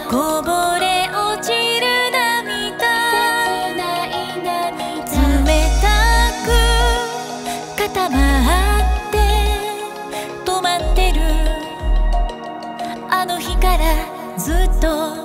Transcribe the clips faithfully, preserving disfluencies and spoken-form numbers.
こぼれ落ちる涙、冷たく固まって止まってる。あの日からずっと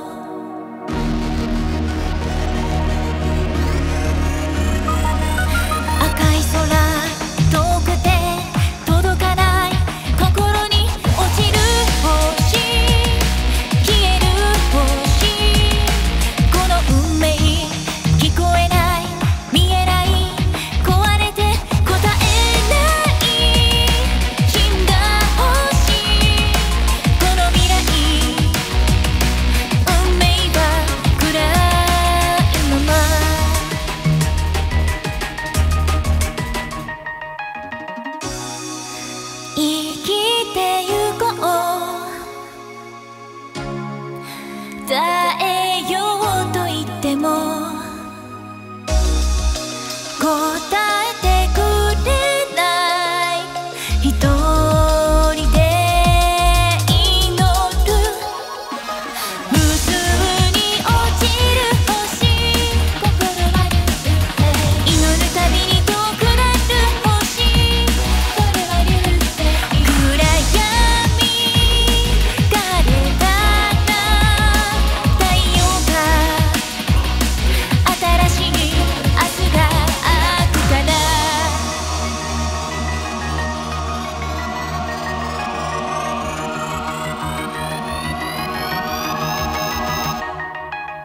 伝えようと言っても答えてくれない。一人で祈る無数に落ちる星、祈るたびに遠くなる星、暗闇がれた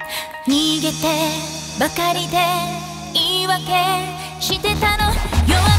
逃げてばかりで言い訳してたの。弱